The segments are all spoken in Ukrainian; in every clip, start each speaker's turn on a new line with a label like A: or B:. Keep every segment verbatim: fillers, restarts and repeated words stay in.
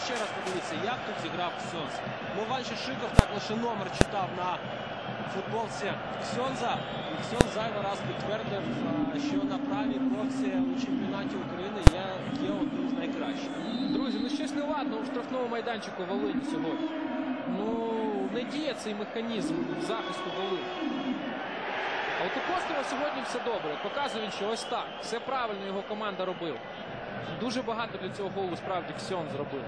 A: ще раз подивіться, як тут зіграв Ксьонз. Ну, Ванча Шиков так лише номер читав на футболці Ксьонза. І Ксьонз зайвий раз підтвердив, що на правій бровці у чемпіонаті України є, є одним з найкращих.
B: Друзі, ну щось неладно у штрафному майданчику Волині сьогодні. Ну, не діє цей механізм захисту Волині. А от у Костова сьогодні все добре. Показує він, що ось так. Все правильно його команда робила. Дуже багато для цього голу справді Ксьонз зробив.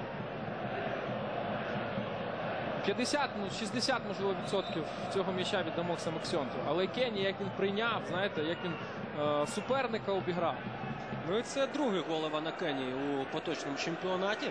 B: п'ятдесят, ну шістдесят, можливо, відсотків цього м'яча віддамо саме Ксьонзу. Але Кені, як він прийняв, знаєте, як він е, суперника обіграв.
A: Ну і це другий гол Івана Кені у поточному чемпіонаті.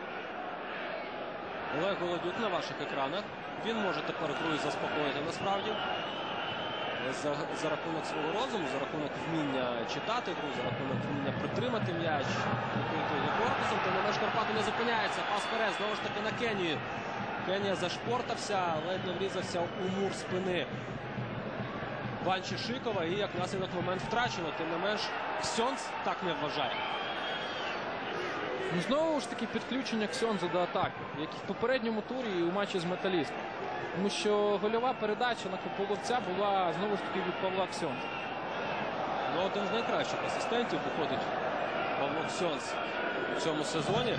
A: Олег Голодюк на ваших екранах. Він може тепер гру заспокоїти насправді. За, за рахунок свого розуму, за рахунок вміння читати гру, за рахунок вміння притримати м'яч, прикрити його корпусом. Тим не менш Карпати не зупиняється. Пас вперед, знову ж таки на Кенію. Кенія зашпортався, ледь не врізався у мур спини Ванчі Шикова і як наслідок момент втрачено. Тим не менш Ксьонз так не вважає.
B: Ну, знову ж таки підключення Ксьонза до атаки, як і в попередньому турі і у матчі з Металістом. Тому що гольова передача на Кополовця була знову ж таки від Павла Ксьонза.
A: Ну, один з найкращих асистентів виходить Павло Ксьонз у цьому сезоні.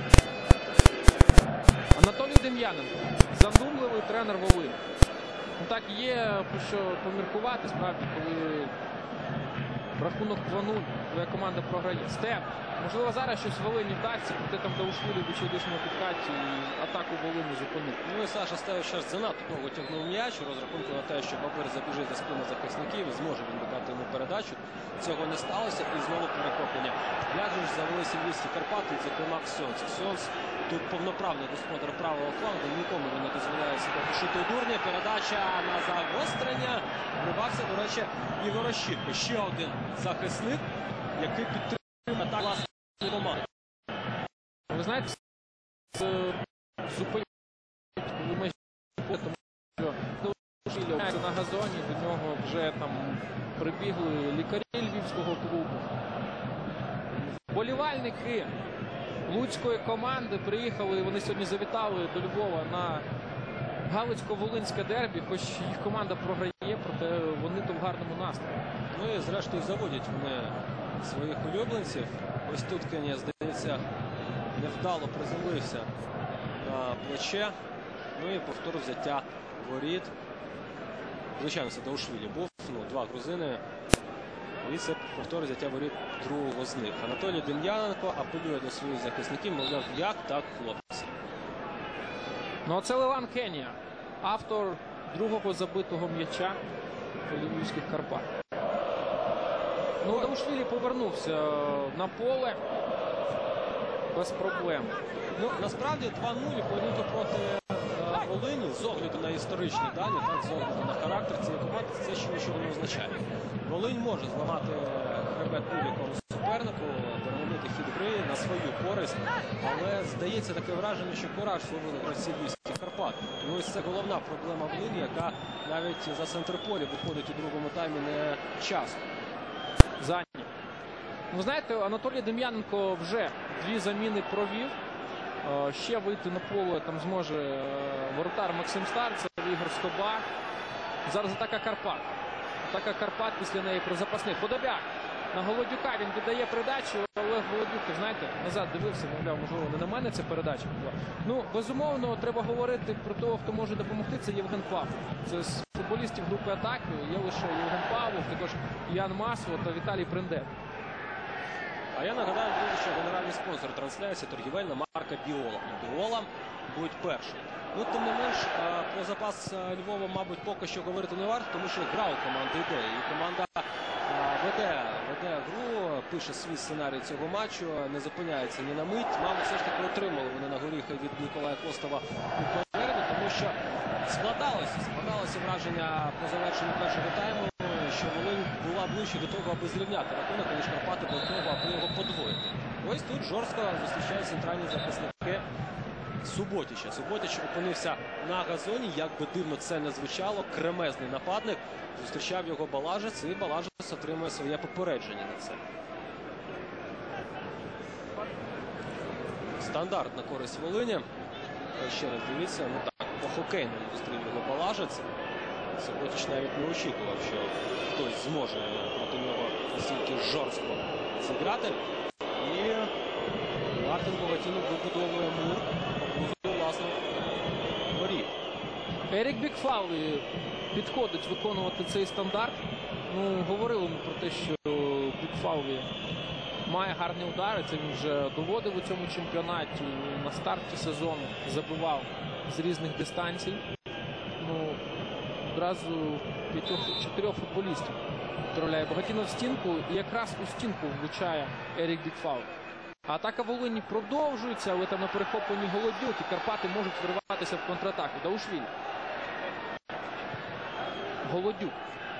B: Анатолій Дем'яненко, задумливий тренер Волині. Ну, так, є про що поміркувати, справді, коли рахунок два нуль, твоя команда програє. Степ, можливо, зараз щось Волині вдасться, проте там Давушвілі в очевидному підкаті і атаку Волині зупинити.
A: Ну і Саша Стевич зараз занадто довго тягнув м'яч у розрахунку на те, що Бабир забіжить за спину захисників і зможе він дати йому передачу. Цього не сталося і знову перехоплення. Як же ж завелися львівські Карпати, і зокрема Ксьонз. Ксьонз тут повноправний господар правого флангу, нікому він не дозволяє себе пошити у дурні. Передача на загострення. Вривався, до речі, Ігор Ощіпко. Ще один захисник, який підтримує так власне команду.
B: Ви знаєте, зупинять, коли ми тому що на газоні, до нього вже там прибігли лікарі львівського клубу. Вболівальники луцької команди приїхали, вони сьогодні завітали до Львова на Галицько-Волинське дербі, хоч їх команда програє, проте вони то в гарному настрої.
A: Ну і зрештою заводять вони своїх улюбленців. Ось тут Кенія, здається, невдало приземлився на плече. Ну і повтор взяття воріт. Звичайно, це Давушвілі був. Ну, два грузини. І це повтор взяття воріт другого з них. Анатолій Дем'яненко апелює до своїх захисників, мовляв, як так, хлопці.
B: Ну а це Леван Кенія, автор другого забитого м'яча львівських Карпат. Ну, Давушвілі повернувся на поле без проблем.
A: Ну, насправді два нуль поєдинку проти е, Волині з огляду на історичні дані, так, з огляду на характер цієї команди, це ще нічого не означає. Волинь може зламати хребет будь-якому супернику, переломити хід гри на свою користь, але здається таке враження, що кураж словили гравців львівських Карпат. І ось це головна проблема Волині, яка навіть за центрполі виходить у другому таймі не часто.
B: Зайняв. Ви знаєте, Анатолій Дем'яненко вже дві заміни провів. Ще вийти на поле там зможе воротар Максим Старцев, Ігор Стоба. Зараз атака Карпат. Атака Карпат, після неї про запасних. Подобяк на Голодюка, він віддає передачу. Олег Голодюк, знаєте, назад дивився, мовляв, можливо, не на мене ця передача була. Ну, безумовно, треба говорити про того, хто може допомогти. Це Євген Павлов. Це з футболістів групи атаки є лише Євген Павлов, також Ян Масло та Віталій Приндет.
A: А я нагадаю, друзі, що генеральний спонсор трансляції торгівельна марка Біола. І Біола будуть перші. Ну, тим не менш, про запас Львова, мабуть, поки що говорити не варто, тому що гра у команди йде. І команда веде, веде гру, пише свій сценарій цього матчу, не зупиняється ні на мить. Мабуть, все ж таки отримали вони на горіхи від Ніколая Костова у перерві, тому що складалося, складалося враження по завершенню першого тайму, що Волинь була ближче до того, аби зрівняти рахунок, ніж Карпати до того, аби його подвоїти. Ось тут жорстко зустрічають центральні захисники Суботіча. Суботіч опинився на газоні, як би дивно це не звучало. Кремезний нападник. Зустрічав його Балажець, і Балажець отримує своє попередження на це. Стандарт на користь Волині. Ще раз дивіться, ну так, по-хокейному зустрів його Балажець. Суботіч навіть не очікував, що хтось зможе проти нього настільки жорстко зіграти. І Мартин Богатінов вибудовує мур поблизу власних воріт.
B: Ерік Бікфаулі підходить виконувати цей стандарт. Ну, говорили ми про те, що Бікфаулі має гарні удари. Це він вже доводив у цьому чемпіонаті. На старті сезону забивав з різних дистанцій. Ну, одразу п'ятьох-чотирьох футболістів відправляє Богатінов в стінку. І якраз у стінку влучає Ерік Бікфаулі. А атака Волині продовжується, але там на перехопленні Голодюк. І Карпати можуть вириватися в контратаку. Даушвілі. Голодюк.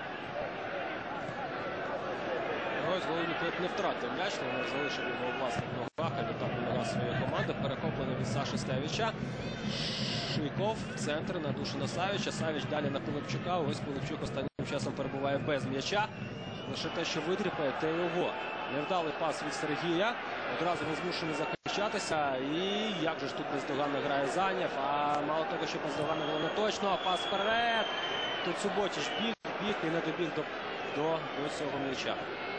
A: Ось Голодюк не втратив м'яч, не залишив його у власних ногах, а відтак у ногах своєї команди. Перехоплення від Саші Стевіча. Шийков в центр на Душина Савіча. Савіч далі на Пилипчука. Ось Пилипчук останнім часом перебуває без м'яча. Лише те, що витріпає, те його. Невдалий пас від Сергія. Одразу не змушений захищатися. І як же ж тут бездоганно грає Занєв. А мало того, що бездоганно було не точно. А пас вперед. Тут Суботіч біг, біг і не добіг до, до, до цього м'яча.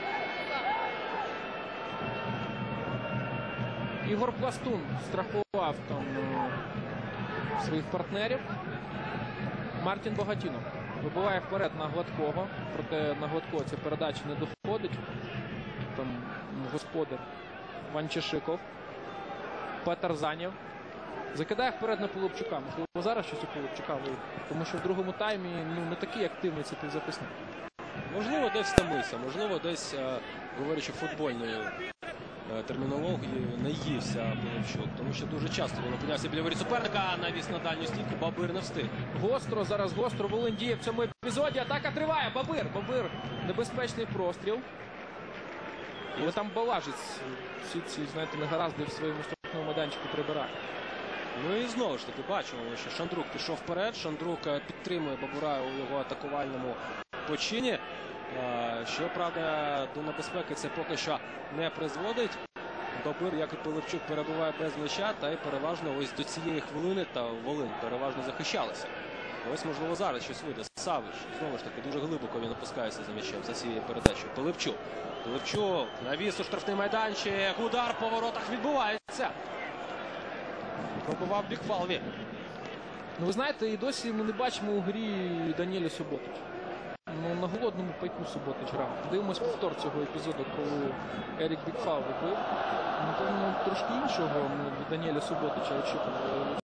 B: Ігор Пластун страхував там е, своїх партнерів. Мартін Богатінов вибиває вперед на Гладкого. Проте на Гладкого ця передача не доходить. Там господар Ванчишиков. Петр Занєв. Закидає вперед на Пилипчука. Можливо, зараз щось у Пилипчука вийде. Тому що в другому таймі ну, не такий активний цей півзахисник.
A: Можливо, десь втомився, можливо, десь, е, говорячи футбольною е, термінологією, наївся Пилипчук. Тому що дуже часто він опинявся біля воріт суперника, а навіс на дальню стійку. Бабир не встиг.
B: Гостро, зараз гостро Волинь діє в цьому епізоді. Атака триває. Бабир. Бабир. Небезпечний простріл. І там Балажець всі ці, знаєте, негаразди в своєму штрафному майданчику прибирає.
A: Ну і знову ж таки бачимо, що Шандрук пішов вперед. Шандрук підтримує Бабура у його атакувальному почині. Що, правда, до небезпеки це поки що не призводить. Бабир, як і Пилипчук, перебуває без м'яча. Та й переважно ось до цієї хвилини та Волинь переважно захищалися. Ось, можливо, зараз щось вийде. Савич, знову ж таки, дуже глибоко він опускається за м'ячем, за цією передачею. Пилипчук. Пилипчук, навіс у штрафний майданчик. Удар по воротах відбувається. Пробував Бікфаулі.
B: Ну, ви знаєте, і досі ми не бачимо у грі Даніеля Суботича. Ну, на голодному пайку Суботич грав. Дивимось повтор цього епізоду, коли Ерік Бікфаулі бив. Напевно, трошки іншого від Даніеля Суботича очікували.